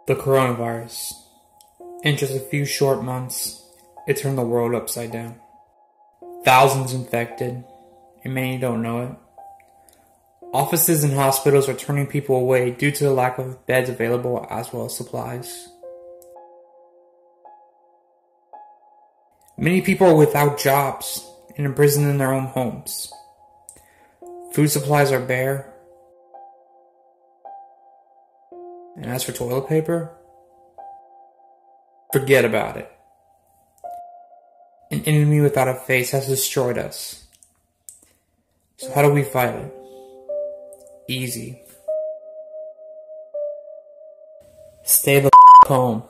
The coronavirus. In just a few short months, it turned the world upside down. Thousands infected, and many don't know it. Offices and hospitals are turning people away due to the lack of beds available as well as supplies. Many people are without jobs and imprisoned in their own homes. Food supplies are bare. And as for toilet paper, forget about it. An enemy without a face has destroyed us. So how do we fight it? Easy. Stay the home.